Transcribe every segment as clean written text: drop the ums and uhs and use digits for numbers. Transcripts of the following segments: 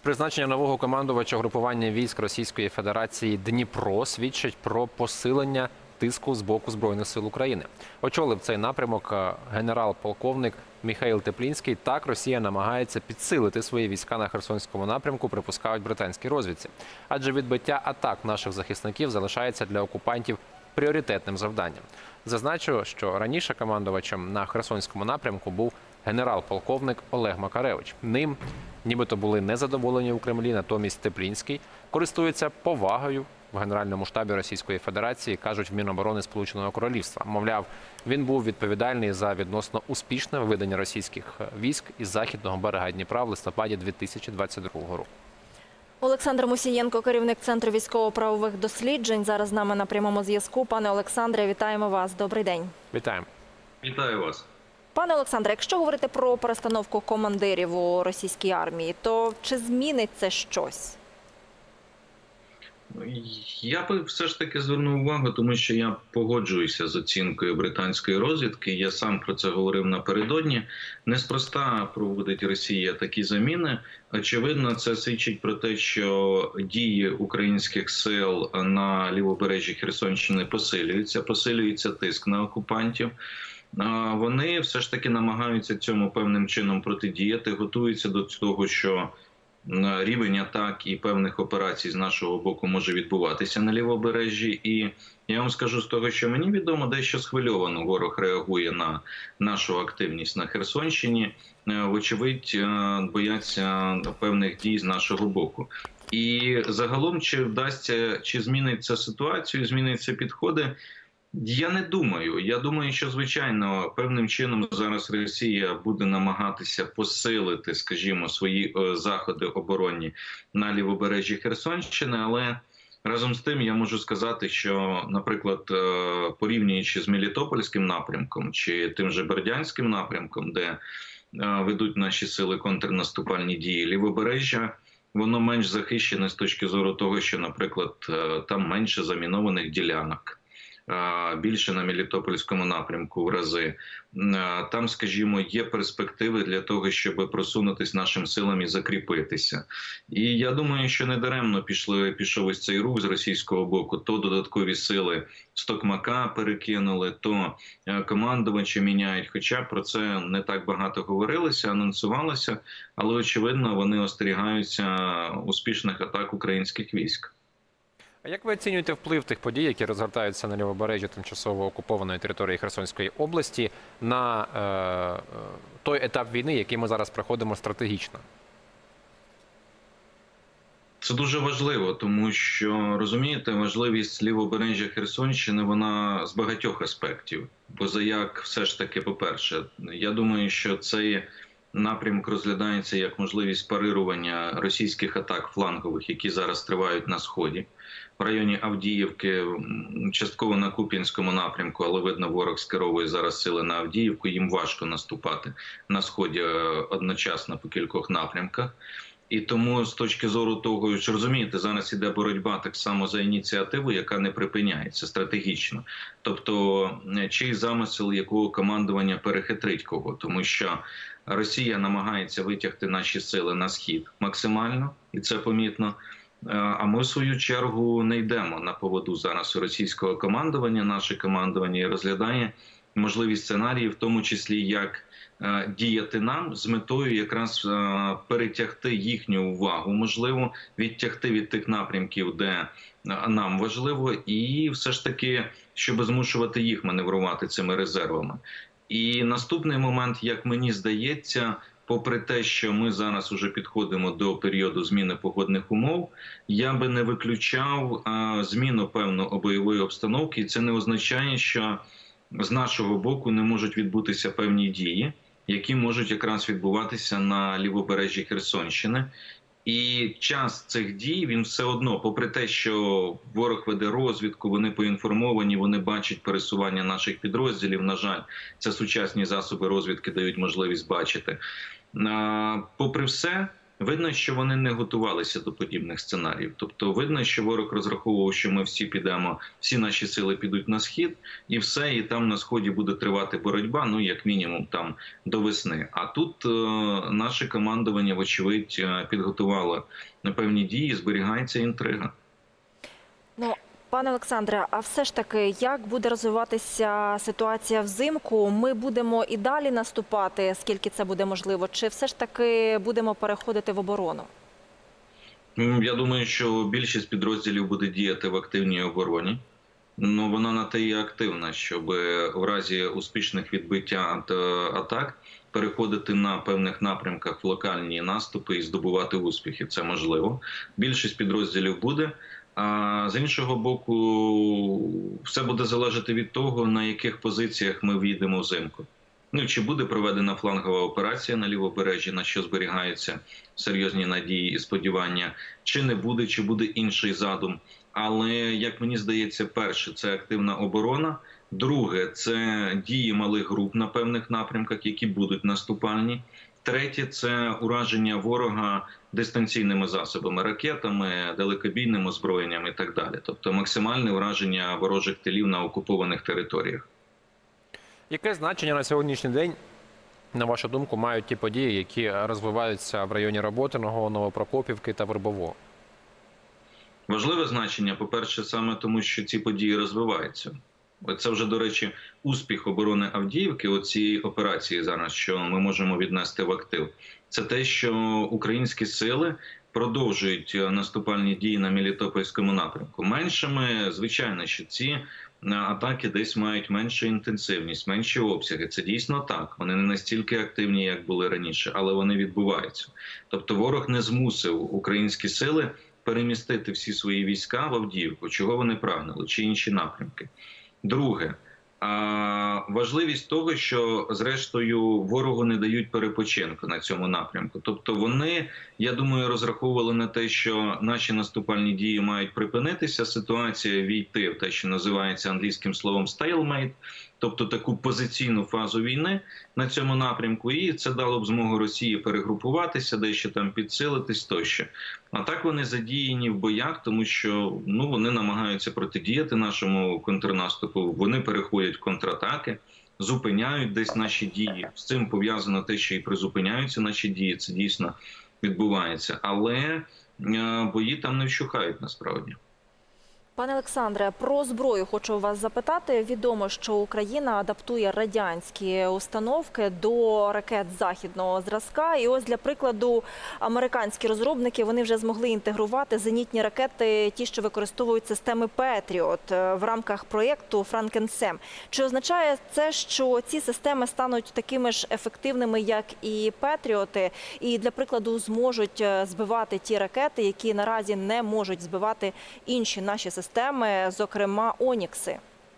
Призначення нового командувача групування військ Російської Федерації Дніпро свідчить про посилення тиску з боку Збройних сил України. Очолив цей напрямок генерал-полковник Міхаїл Теплінський. Так Росія намагається підсилити свої війська на Херсонському напрямку, припускають британські розвідці. Адже відбиття атак наших захисників залишається для окупантів пріоритетним завданням. Зазначу, що раніше командувачем на Херсонському напрямку був генерал-полковник Олег Макаревич. Ним нібито були незадоволені у Кремлі, натомість Теплінський користується повагою в Генеральному штабі Російської Федерації, кажуть в Міноборони Сполученого Королівства. Мовляв, він був відповідальний за відносно успішне виведення російських військ із західного берега Дніпра в листопаді 2022 року. Олександр Мусієнко, керівник Центру військово-правових досліджень, зараз з нами на прямому зв'язку. Пане Олександре, вітаємо вас. Добрий день. Вітаємо. Вітаю вас. Пане Олександре, якщо говорити про перестановку командирів у російській армії, то чи змінить це щось? Я би все ж таки звернув увагу, тому що я погоджуюся з оцінкою британської розвідки. Я сам про це говорив напередодні. Неспроста проводить Росія такі заміни. Очевидно, це свідчить про те, що дії українських сил на лівобережжі Херсонщини посилюється тиск на окупантів. Вони все ж таки намагаються цьому певним чином протидіяти, готуються до того, що рівень атак і певних операцій з нашого боку може відбуватися на лівобережжі. І я вам скажу з того, що мені відомо, дещо схвильовано ворог реагує на нашу активність на Херсонщині. Вочевидь, бояться певних дій з нашого боку. І загалом, чи вдасться, чи зміниться ситуацію, зміниться підходи, я не думаю. Я думаю, що, звичайно, певним чином зараз Росія буде намагатися посилити, скажімо, свої заходи оборонні на лівобережжі Херсонщини, але разом з тим я можу сказати, що, наприклад, порівнюючи з Мелітопольським напрямком чи тим же Бердянським напрямком, де ведуть наші сили контрнаступальні дії, лівобережжя, воно менш захищене з точки зору того, що, наприклад, там менше замінованих ділянок. Більше на Мелітопольському напрямку в рази. Там, скажімо, є перспективи для того, щоб просунутися нашим силам і закріпитися. І я думаю, що недаремно пішов ось цей рух з російського боку. То додаткові сили з Токмака перекинули, то командувачі міняють. Хоча про це не так багато говорилося, анонсувалося, але, очевидно, вони остерігаються успішних атак українських військ. А як ви оцінюєте вплив тих подій, які розгортаються на лівобережжі тимчасово окупованої території Херсонської області, на той етап війни, який ми зараз проходимо стратегічно? Це дуже важливо, тому що, розумієте, важливість лівобережжя Херсонщини, вона з багатьох аспектів. Позаяк все ж таки, по-перше, я думаю, що цей напрямок розглядається як можливість парирування російських атак флангових, які зараз тривають на Сході. В районі Авдіївки, частково на Куп'янському напрямку, але видно, ворог скеровує зараз сили на Авдіївку, їм важко наступати на Сході одночасно по кількох напрямках. І тому з точки зору того, що, розумієте, зараз іде боротьба так само за ініціативу, яка не припиняється стратегічно. Тобто, чий замисел якого командування перехитрить кого, тому що Росія намагається витягти наші сили на схід максимально, і це помітно. А ми, в свою чергу, не йдемо на поводу зараз у російського командування. Наше командування розглядає можливі сценарії, в тому числі, як діяти нам з метою якраз перетягти їхню увагу, можливо, відтягти від тих напрямків, де нам важливо, і все ж таки, щоб змушувати їх маневрувати цими резервами. І наступний момент, як мені здається, попри те, що ми зараз уже підходимо до періоду зміни погодних умов, я би не виключав зміну певної бойової обстановки. І це не означає, що з нашого боку не можуть відбутися певні дії, які можуть якраз відбуватися на лівобережжі Херсонщини. І час цих дій, він все одно, попри те, що ворог веде розвідку, вони поінформовані, вони бачать пересування наших підрозділів, на жаль, це сучасні засоби розвідки дають можливість бачити. Попри все, видно, що вони не готувалися до подібних сценаріїв. Тобто видно, що ворог розраховував, що ми всі підемо, всі наші сили підуть на схід, і все, і там на сході буде тривати боротьба, ну як мінімум там до весни. А тут наше командування, вочевидь, підготувало на певні дії, зберігається інтрига. Ну, пане Олександре, а все ж таки, як буде розвиватися ситуація взимку? Ми будемо і далі наступати, скільки це буде можливо, чи все ж таки будемо переходити в оборону? Я думаю, що більшість підрозділів буде діяти в активній обороні. Ну, вона на те і активна, щоб в разі успішних відбиття атак переходити на певних напрямках в локальні наступи і здобувати успіхи. Це можливо. Більшість підрозділів буде. А з іншого боку, все буде залежати від того, на яких позиціях ми війдемо взимку. Ну, чи буде проведена флангова операція на лівобережжі, на що зберігаються серйозні надії і сподівання, чи не буде, чи буде інший задум. Але, як мені здається, перше – це активна оборона, друге – це дії малих груп на певних напрямках, які будуть наступальні, третє – це ураження ворога дистанційними засобами, ракетами, далекобійним озброєнням і так далі. Тобто максимальне враження ворожих тилів на окупованих територіях. Яке значення на сьогоднішній день, на вашу думку, мають ті події, які розвиваються в районі Роботиного, Новопрокопівки та Вербового? Важливе значення, по-перше, саме тому, що ці події розвиваються. Це вже, до речі, успіх оборони Авдіївки, оцієї операції зараз, що ми можемо віднести в актив. Це те, що українські сили продовжують наступальні дії на Мелітопольському напрямку. Меншими, звичайно, що ці атаки десь мають меншу інтенсивність, менші обсяги. Це дійсно так. Вони не настільки активні, як були раніше, але вони відбуваються. Тобто ворог не змусив українські сили перемістити всі свої війська в Авдіївку, чого вони прагнули, чи інші напрямки. Друге, важливість того, що зрештою ворогу не дають перепочинку на цьому напрямку. Тобто вони, я думаю, розраховували на те, що наші наступальні дії мають припинитися, ситуація війти в те, що називається англійським словом stalemate, тобто таку позиційну фазу війни на цьому напрямку, і це дало б змогу Росії перегрупуватися, дещо там підсилитись тощо. А так вони задіяні в боях, тому що вони намагаються протидіяти нашому контрнаступу, вони переходять в контратаки, зупиняють десь наші дії. З цим пов'язано те, що і призупиняються наші дії, це дійсно відбувається. Але бої там не вщухають насправді. Пане Олександре, про зброю хочу у вас запитати. Відомо, що Україна адаптує радянські установки до ракет західного зразка. І ось, для прикладу, американські розробники, вони вже змогли інтегрувати зенітні ракети, ті, що використовують системи Петріот в рамках проєкту «Франкен-Сем». Чи означає це, що ці системи стануть такими ж ефективними, як і Петріоти, і, для прикладу, зможуть збивати ті ракети, які наразі не можуть збивати інші наші системи, зокрема «Онікси»?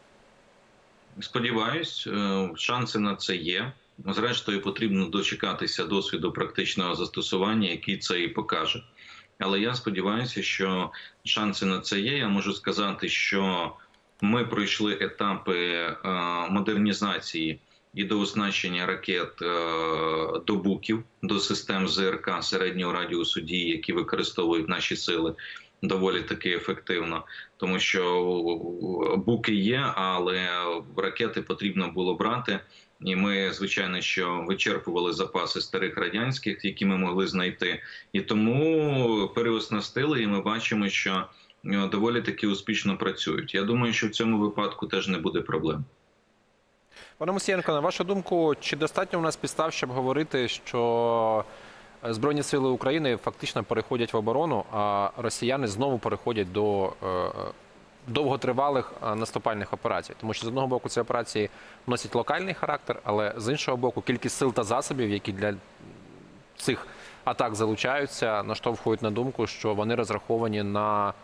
Сподіваюсь, шанси на це є. Зрештою, потрібно дочекатися досвіду практичного застосування, який це і покаже. Але я сподіваюся, що шанси на це є. Я можу сказати, що ми пройшли етапи модернізації і до оснащення ракет до буків, до систем ЗРК середнього радіусу дії, які використовують наші сили, доволі таки ефективно, тому що буки є, але ракети потрібно було брати. І ми, звичайно, що вичерпували запаси старих радянських, які ми могли знайти. І тому переоснастили, і ми бачимо, що доволі таки успішно працюють. Я думаю, що в цьому випадку теж не буде проблем. Пане Мусієнко, на вашу думку, чи достатньо у нас підстав, щоб говорити, що Збройні сили України фактично переходять в оборону, а росіяни знову переходять до довготривалих наступальних операцій? Тому що, з одного боку, ці операції носять локальний характер, але з іншого боку, кількість сил та засобів, які для цих атак залучаються, наштовхують на думку, що вони розраховані на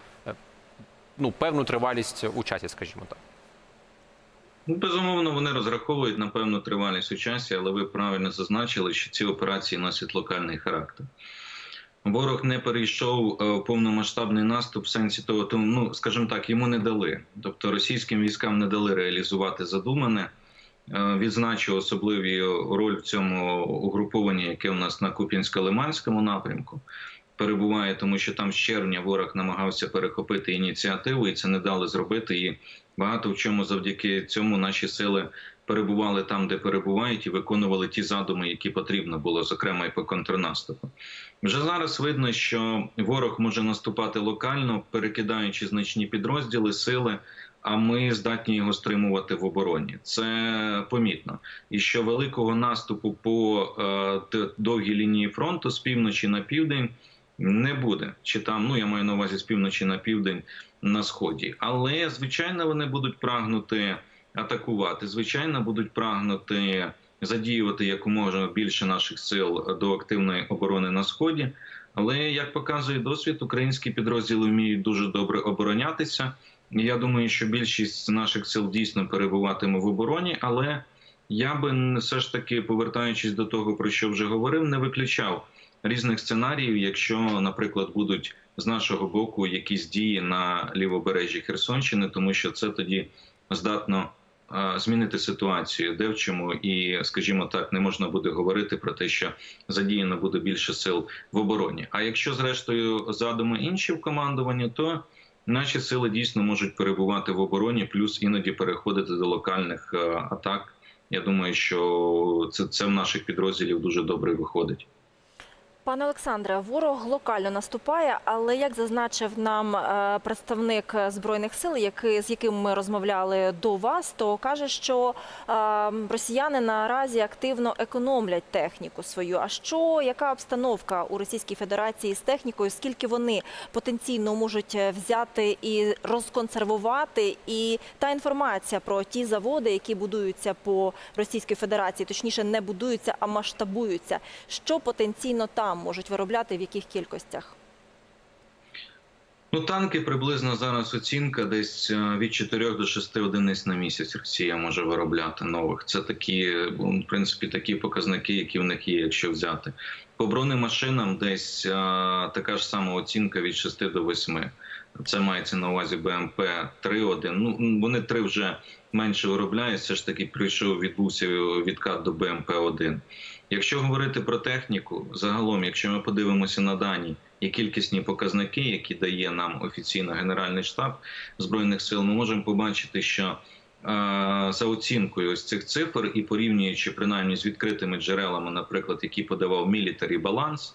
певну тривалість у часі, скажімо так. Безумовно, вони розраховують на певну тривалість у часі, але ви правильно зазначили, що ці операції носять локальний характер. Ворог не перейшов повномасштабний наступ в сенсі того, скажімо так, йому не дали. Тобто російським військам не дали реалізувати задумане. відзначу особливі роль в цьому угрупованні, яке у нас на Куп'янсько-Лиманському напрямку перебуває, тому що там з червня ворог намагався перехопити ініціативу, і це не дали зробити. І багато в чому завдяки цьому наші сили перебували там, де перебувають, і виконували ті задуми, які потрібно було, зокрема і по контрнаступу. Вже зараз видно, що ворог може наступати локально, перекидаючи значні підрозділи, сили, а ми здатні його стримувати в обороні. Це помітно. І що великого наступу по довгій лінії фронту з півночі на південь не буде. Чи там, я маю на увазі з півночі на південь на сході. Але, звичайно, вони будуть прагнути атакувати. Звичайно, будуть прагнути задіювати якомога більше наших сил до активної оборони на сході. Але, як показує досвід, українські підрозділи вміють дуже добре оборонятися. Я думаю, що більшість наших сил дійсно перебуватиме в обороні, але я би все ж таки, повертаючись до того, про що вже говорив, не виключав різних сценаріїв, якщо, наприклад, будуть з нашого боку якісь дії на лівобережжі Херсонщини, тому що це тоді здатно змінити ситуацію, де в чому, і, скажімо так, не можна буде говорити про те, що задіяно буде більше сил в обороні. А якщо, зрештою, задуми інші в командуванні, то наші сили дійсно можуть перебувати в обороні, плюс іноді переходити до локальних атак. Я думаю, що це в наших підрозділів дуже добре виходить. Пане Олександре, ворог локально наступає, але, як зазначив нам представник Збройних сил, з яким ми розмовляли до вас, то каже, що росіяни наразі активно економлять техніку свою. А яка обстановка у Російській Федерації з технікою? Скільки вони потенційно можуть взяти і розконсервувати? І та інформація про ті заводи, які будуються по Російській Федерації, точніше не будуються, а масштабуються. Що потенційно там можуть виробляти, в яких кількостях? Танки приблизно зараз оцінка десь від 4 до 6 одиниць на місяць Росія може виробляти нових. Це такі, в принципі, такі показники, які в них є, якщо взяти. По бронемашинам десь така ж сама оцінка від 6 до 8. Це мається на увазі БМП 3-1. Вони 3 вже менше виробляють, все ж таки відбувся відкат до БМП-1. Якщо говорити про техніку, загалом, якщо ми подивимося на дані і кількісні показники, які дає нам офіційно Генеральний штаб Збройних сил, ми можемо побачити, що за оцінкою ось цих цифр і порівнюючи принаймні з відкритими джерелами, наприклад, які подавав Military Balance,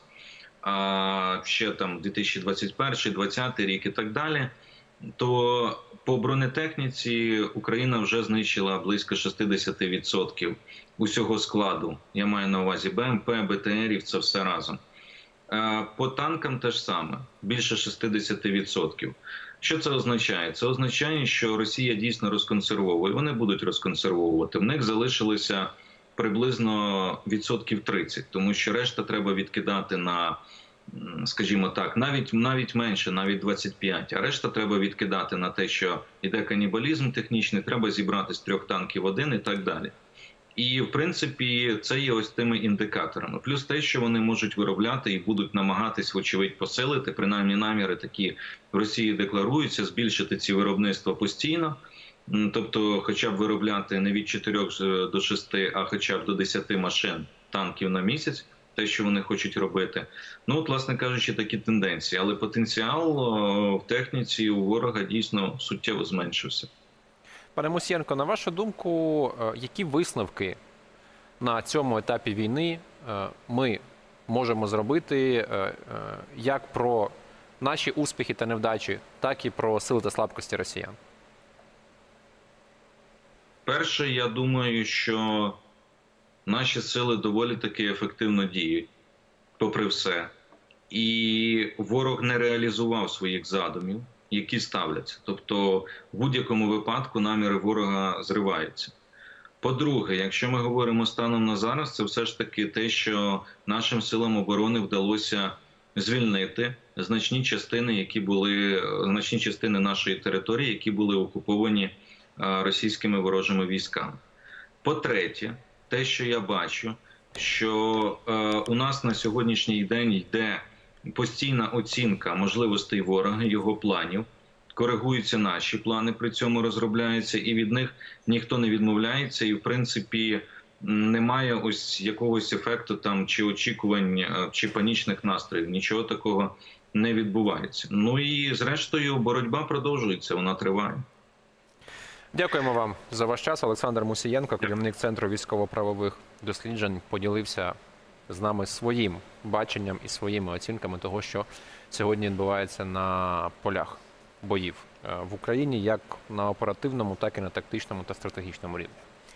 ще там 2021-2020 рік і так далі, то по бронетехніці Україна вже знищила близько 60% усього складу. Я маю на увазі БМП, БТРів, це все разом. По танкам теж саме, більше 60%. Що це означає? Це означає, що Росія дійсно розконсервовує. Вони будуть розконсервовувати. В них залишилося приблизно 30%, тому що решта треба відкидати на, скажімо так, навіть менше, навіть 25%. А решта треба відкидати на те, що йде канібалізм технічний, треба зібрати з 3 танків 1 і так далі. І, в принципі, це є ось тими індикаторами. Плюс те, що вони можуть виробляти і будуть намагатись, вочевидь, посилити, принаймні наміри такі в Росії декларуються, збільшити ці виробництва постійно. Тобто, хоча б виробляти не від 4 до 6, а хоча б до 10 машин танків на місяць, те, що вони хочуть робити. Власне кажучи, такі тенденції. Але потенціал в техніці у ворога дійсно суттєво зменшився. Пане Мусієнко, на вашу думку, які висновки на цьому етапі війни ми можемо зробити як про наші успіхи та невдачі, так і про сили та слабкості росіян? Перше, я думаю, що наші сили доволі таки ефективно діють, попри все. І ворог не реалізував своїх задумів, які ставляться. Тобто в будь-якому випадку наміри ворога зриваються. По-друге, якщо ми говоримо станом на зараз, це все ж таки те, що нашим силам оборони вдалося звільнити значні частини нашої території, які були окуповані російськими ворожими військами. По-третє, те, що я бачу, що у нас на сьогоднішній день йде постійна оцінка можливостей ворога, його планів. коригуються наші плани, при цьому розробляються, і від них ніхто не відмовляється. І в принципі немає ось якогось ефекту там чи очікувань, чи панічних настроїв. Нічого такого не відбувається. Ну і зрештою боротьба продовжується, вона триває. Дякуємо вам за ваш час. Олександр Мусієнко, керівник Центру військово-правових досліджень, поділився з нами своїм баченням і своїми оцінками того, що сьогодні відбувається на полях боїв в Україні, як на оперативному, так і на тактичному та стратегічному рівні.